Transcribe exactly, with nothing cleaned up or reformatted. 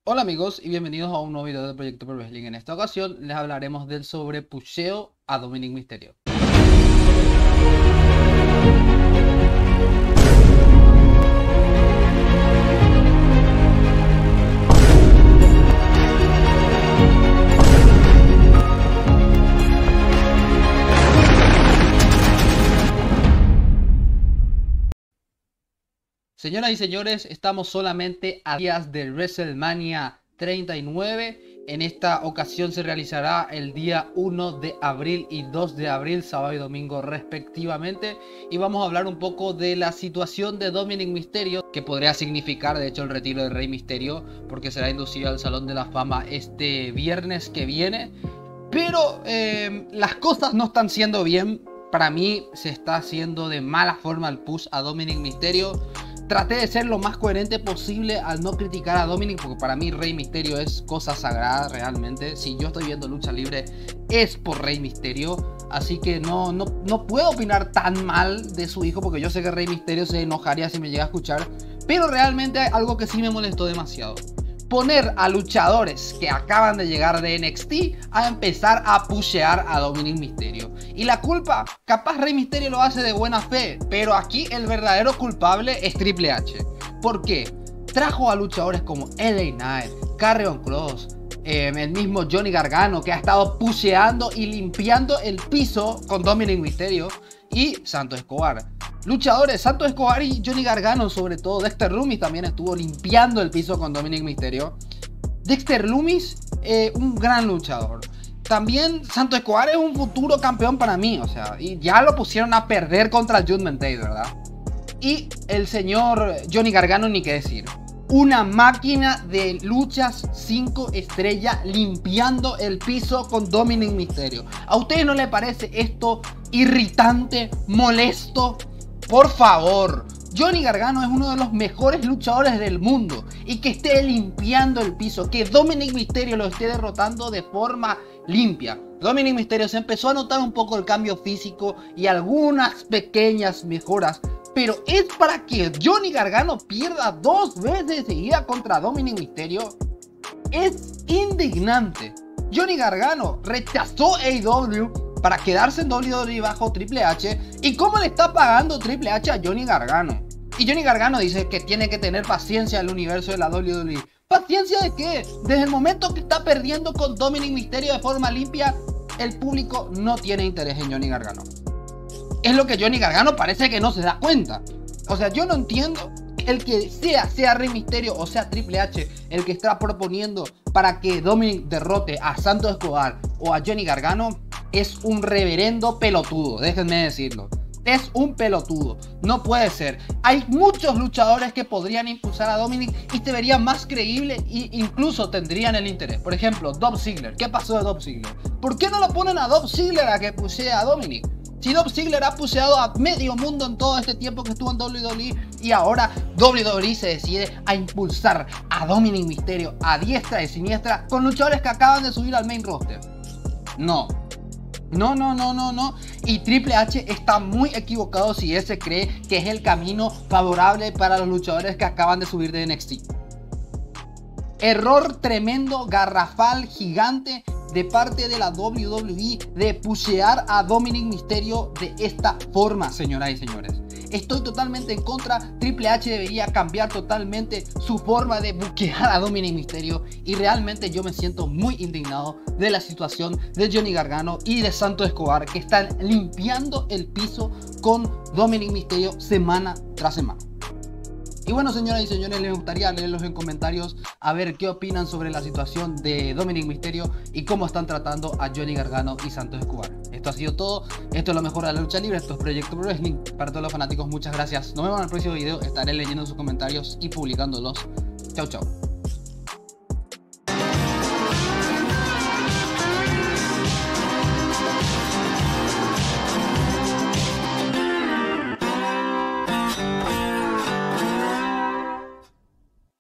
Hola amigos y bienvenidos a un nuevo video del Proyecto Pro Wrestling. En esta ocasión les hablaremos del sobrepusheo a Dominic Mysterio. Señoras y señores, estamos solamente a días de WrestleMania treinta y nueve. En esta ocasión se realizará el día uno de abril y dos de abril, sábado y domingo respectivamente. Y vamos a hablar un poco de la situación de Dominic Mysterio, que podría significar de hecho el retiro de Rey Mysterio, porque será inducido al Salón de la Fama este viernes que viene. Pero eh, las cosas no están siendo bien. Para mí se está haciendo de mala forma el push a Dominic Mysterio. Traté de ser lo más coherente posible al no criticar a Dominic, porque para mí Rey Mysterio es cosa sagrada realmente. Si yo estoy viendo lucha libre es por Rey Mysterio, así que no, no, no puedo opinar tan mal de su hijo, porque yo sé que Rey Mysterio se enojaría si me llega a escuchar. Pero realmente hay algo que sí me molestó demasiado: poner a luchadores que acaban de llegar de N X T a empezar a pushear a Dominic Mysterio. Y la culpa, capaz Rey Mysterio lo hace de buena fe, pero aquí el verdadero culpable es Triple H. ¿Por qué? Trajo a luchadores como L A Knight, Karrion Kross, eh, el mismo Johnny Gargano, que ha estado pusheando y limpiando el piso con Dominic Mysterio, y Santos Escobar. Luchadores, Santos Escobar y Johnny Gargano, sobre todo. Dexter Lumis también estuvo limpiando el piso con Dominic Mysterio. Dexter Lumis, eh, un gran luchador. También Santos Escobar es un futuro campeón para mí, o sea, y ya lo pusieron a perder contra Judgment Day, ¿verdad? Y el señor Johnny Gargano, ni qué decir. Una máquina de luchas cinco estrellas limpiando el piso con Dominic Mysterio. ¿A ustedes no les parece esto irritante, molesto? Por favor, Johnny Gargano es uno de los mejores luchadores del mundo, y que esté limpiando el piso, que Dominic Mysterio lo esté derrotando de forma limpia. Dominic Mysterio se empezó a notar un poco el cambio físico y algunas pequeñas mejoras, pero es para que Johnny Gargano pierda dos veces seguida contra Dominic Mysterio. Es indignante. Johnny Gargano rechazó A E W para quedarse en W W E bajo Triple H. ¿Y cómo le está pagando Triple H a Johnny Gargano? Y Johnny Gargano dice que tiene que tener paciencia en el universo de la W W E. ¿Paciencia de qué? Desde el momento que está perdiendo con Dominic Mysterio de forma limpia, el público no tiene interés en Johnny Gargano. Es lo que Johnny Gargano parece que no se da cuenta. O sea, yo no entiendo. El que sea, sea Rey Mysterio o sea Triple H, el que está proponiendo para que Dominic derrote a Santos Escobar o a Johnny Gargano, es un reverendo pelotudo, déjenme decirlo. Es un pelotudo, no puede ser. Hay muchos luchadores que podrían impulsar a Dominic y se verían más creíble e incluso tendrían el interés. Por ejemplo, Dolph Ziggler. ¿Qué pasó de Dolph Ziggler? ¿Por qué no lo ponen a Dolph Ziggler a que pushee a Dominic? Si Dolph Ziggler ha pusheado a medio mundo en todo este tiempo que estuvo en W W E, y ahora W W E se decide a impulsar a Dominic Mysterio a diestra y siniestra con luchadores que acaban de subir al main roster. No. No, no, no, no, no. Y Triple H está muy equivocado si él se cree que es el camino favorable para los luchadores que acaban de subir de N X T. Error tremendo, garrafal, gigante de parte de la W W E de pushear a Dominic Mysterio de esta forma, señoras y señores. Estoy totalmente en contra. Triple H debería cambiar totalmente su forma de buquear a Dominic Mysterio. Y realmente yo me siento muy indignado de la situación de Johnny Gargano y de Santos Escobar, que están limpiando el piso con Dominic Mysterio semana tras semana. Y bueno, señoras y señores, les gustaría leerlos en comentarios a ver qué opinan sobre la situación de Dominic Mysterio y cómo están tratando a Johnny Gargano y Santos Escobar. Esto ha sido todo. Esto es lo mejor de la lucha libre. Esto es Proyecto Pro Wrestling. Para todos los fanáticos, muchas gracias. Nos vemos en el próximo video. Estaré leyendo sus comentarios y publicándolos. Chau, chau.